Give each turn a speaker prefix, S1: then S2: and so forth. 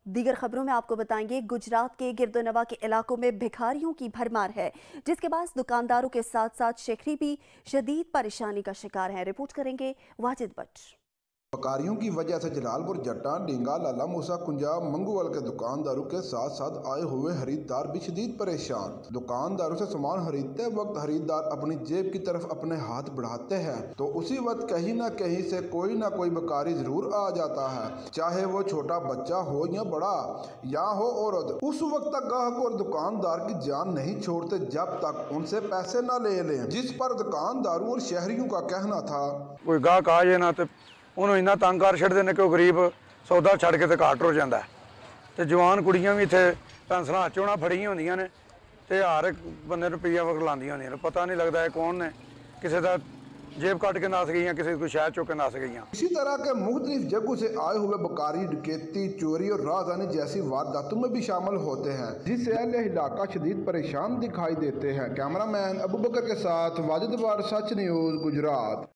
S1: दीगर खबरों में आपको बताएंगे, गुजरात के गिरदोनवा के इलाकों में भिखारियों की भरमार है, जिसके बाद दुकानदारों के साथ साथ शहरी भी शदीद परेशानी का शिकार हैं। रिपोर्ट करेंगे वाजिद बट।
S2: भिखारियों की वजह से जलालपुर, जट्टा, ढींगा, लाला मूसा, कुंजा, मंगूवाल के दुकानदारों के साथ साथ आए हुए खरीदार भी शदीद परेशान। दुकानदारों से सामान खरीदते वक्त खरीदार अपनी जेब की तरफ अपने हाथ बढ़ाते हैं तो उसी वक्त कहीं ना कहीं से कोई ना कोई भिखारी जरूर आ जाता है, चाहे वो छोटा बच्चा हो या बड़ा या हो औरत। उस वक्त तक ग्राहक और दुकानदार की जान नहीं छोड़ते जब तक उनसे पैसे न ले लें, जिस पर दुकानदारों और शहरियों का कहना था
S3: कोई गाहक आ जाए ना तो ਉਹਨੂੰ ਇੰਨਾ ਤੰਗ ਕਰ ਛੱਡਦੇ ਨੇ ਕਿ ਉਹ ਗਰੀਬ ਸੌਦਾ ਛੱਡ ਕੇ ਤੇ ਘਾਟ ਹੋ ਜਾਂਦਾ ਤੇ ਜਵਾਨ ਕੁੜੀਆਂ ਵੀ ਇੱਥੇ ਪੈਨਸਲਾਂ ਚੋਣਾ ਫੜੀਆਂ ਹੁੰਦੀਆਂ ਨੇ ਤੇ ਹਰ ਇੱਕ ਬੰਦੇ ਰੁਪਈਆ ਵਗ ਲਾਉਂਦੀਆਂ ਹੁੰਦੀਆਂ ਨੇ। ਪਤਾ ਨਹੀਂ ਲੱਗਦਾ ਇਹ ਕੌਣ ਨੇ, ਕਿਸੇ ਦਾ जेब काट के नास गई, किसी को शायद चौक के नास गई।
S2: इसी तरह के मुख्तलिफ जगहों से आए हुए बकारी, डकैती, चोरी और राहदानी जैसी वारदातों में भी शामिल होते हैं, जिससे अहले इलाका शदीद परेशान दिखाई देते हैं। कैमरामैन अबू बकर के साथ वाजिद वार, सच न्यूज़, गुजरात।